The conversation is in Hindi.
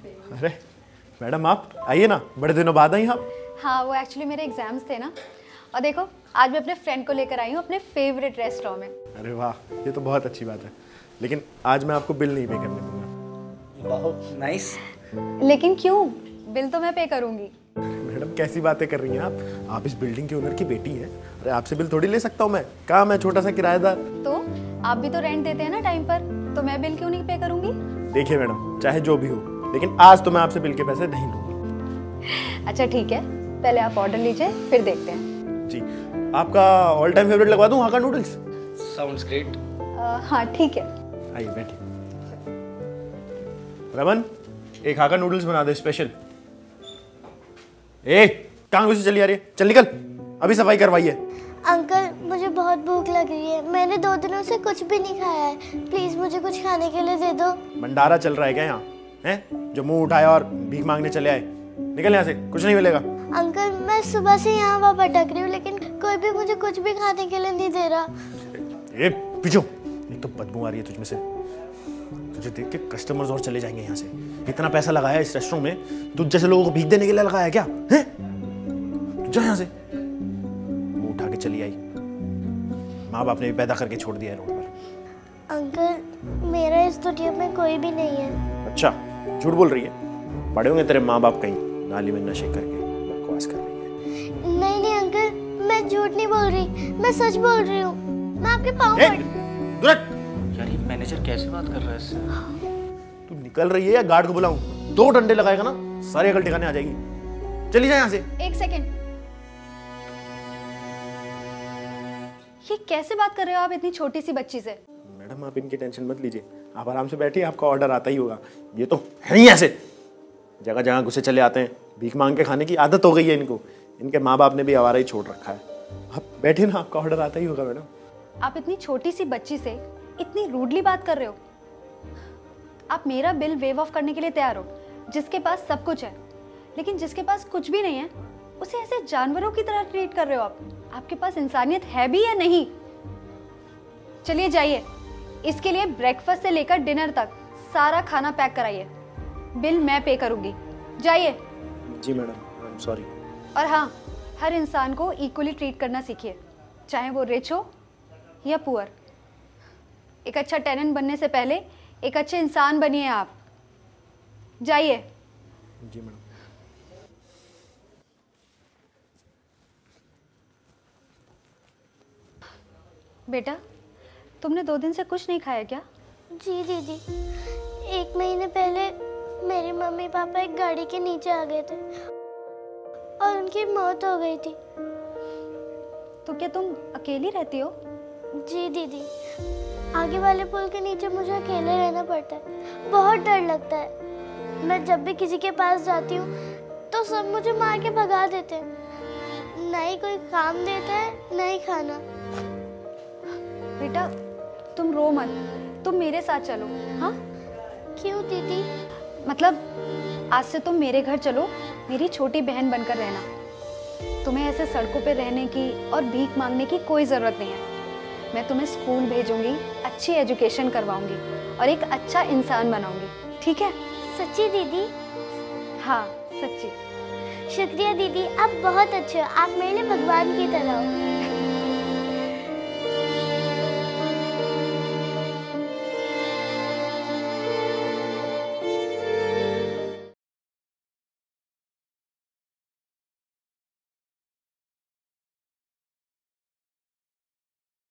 अरे मैडम आप आइए ना, बड़े दिनों बाद आई आप। हाँ, वो एक्चुअली मेरे एग्जाम्स थे ना, और देखो आज मैं अपने फ्रेंड को लेकर आई हूँ अपने फेवरेट रेस्टोरेंट में। अरे वाह, ये तो बहुत अच्छी बात है, लेकिन आज मैं आपको बिल नहीं पे करने दूंगा। वाह नाइस। लेकिन क्यों? बिल तो मैं पे करूँगी। मैडम कैसी बातें कर रही हैं आप इस बिल्डिंग के ओनर की बेटी हैं। अरे आपसे बिल थोड़ी ले सकता हूँ मैं, कहाँ मैं छोटा सा किराएदार। तो आप भी तो रेंट देते हैं ना टाइम पर, तो मैं बिल क्यों नहीं पे करूँगी? देखिए मैडम, चाहे जो भी हो, लेकिन आज तो मैं आपसे बिल के पैसे नहीं लूंगी। अच्छा ठीक है, पहले आप ऑर्डर लीजिए फिर देखते हैं। जी, आपका ऑल टाइम फेवरेट लगवा दूं, वहाँ का नूडल्स। Sounds great. हाँ ठीक है। आइए बैठिए। रमन, एक हाका नूडल्स बना दे स्पेशल। कहाँ घुसी चली आ रही है? चल निकल, अभी सफाई करवाई है। अंकल मुझे बहुत भूख लग रही है, मैंने 2 दिनों से कुछ भी नहीं खाया है, प्लीज मुझे कुछ खाने के लिए दे दो। भंडारा चल रहा है क्या यहाँ? हैं जो मुंह उठाया और भीख मांगने चले आए? निकल यहाँ से, कुछ नहीं मिलेगा। अंकल मैं सुबह से यहाँ वहाँ भटक रही हूँ, लेकिन कोई भी मुझे कुछ भी खाने के लिए नहीं दे रहा। पीछो, एक तो बदबू आ रही है तुझमें से, तुझे देख के कस्टमर्स और चले जाएंगे यहाँ से। इतना पैसा लगाया इस रेस्टोरेंट में, तुझ जैसे लोगों को भीख देने के लिए लगाया क्या? हैं? तू जा यहाँ से। मुंह उठा के चली आई, माँ बाप ने भी पैदा करके छोड़ दिया है रोड पर। अंकल मेरा इस दुनिया में कोई भी नहीं है। अच्छा, झूठ बोल रही है? पड़े होंगे तेरे माँ बाप कहीं नाली में नशे करके बकवास कर रही है। नहीं अंकल, मैं झूठ नहीं बोल रही, मैं सच बोल रही हूँ। मैं आपके पाँव यार ये मैनेजर कैसे बात कर रहा है इससे? तू निकल रही है या गार्ड को बुलाऊं? 2 डंडे लगाएगा ना, सारी अकल ठिकाने आ जाएगी। चली जा यहाँ से। एक सेकेंड, ये कैसे बात कर रहे हो आप इतनी छोटी सी बच्ची से? मैडम आप इनकी टेंशन मत लीजिए, आप आराम से बैठिए, आपका ऑर्डर आता ही होगा। ये तो है ही ऐसे, जगह जगह घुसे चले आते हैं, भीख मांग के खाने की आदत हो गई है इनको। इनके माँ बाप ने भी आवारा ही छोड़ रखा है। आप बैठिए ना, आपका ऑर्डर आता ही होगा मैडम। आप इतनी छोटी सी बच्ची से इतनी रूडली बात कर रहे हो? आप मेरा बिल वेव ऑफ करने के लिए तैयार हो, जिसके पास सब कुछ है, लेकिन जिसके पास कुछ भी नहीं है उसे ऐसे जानवरों की तरह ट्रीट कर रहे हो आप। आपके पास इंसानियत है भी या नहीं? चलिए जाइए, इसके लिए ब्रेकफास्ट से लेकर डिनर तक सारा खाना पैक कराइए, बिल मैं पे करूंगी। जाइए। जी मैडम, आई एम सॉरी। और हाँ, हर इंसान को इक्वली ट्रीट करना सीखिए, चाहे वो रिच हो या पुअर। एक अच्छा टेनेंट बनने से पहले एक अच्छे इंसान बनिए आप। जाइए। जी मैडम। बेटा, तुमने 2 दिन से कुछ नहीं खाया क्या? जी दीदी, 1 महीने पहले मेरे मम्मी पापा एक गाड़ी के नीचे आ गए थे और उनकी मौत हो गई थी। तो क्या तुम अकेली रहती हो? जी दीदी, आगे वाले पुल के नीचे मुझे अकेले रहना पड़ता है, बहुत डर लगता है। मैं जब भी किसी के पास जाती हूँ तो सब मुझे मार के भगा देते हैं, ना ही कोई काम देता है ना ही खाना। बेटा तुम रो मत, तुम मेरे साथ चलो। हाँ? क्यों दीदी? मतलब आज से तुम मेरे घर चलो, मेरी छोटी बहन बनकर रहना। तुम्हें ऐसे सड़कों पे रहने की और भीख मांगने की कोई ज़रूरत नहीं है। मैं तुम्हें स्कूल भेजूंगी, अच्छी एजुकेशन करवाऊंगी और एक अच्छा इंसान बनाऊंगी, ठीक है? सच्ची दीदी? हाँ सच्ची। शुक्रिया दीदी, आप बहुत अच्छे हो, आप मेरे लिए भगवान की तरह हो।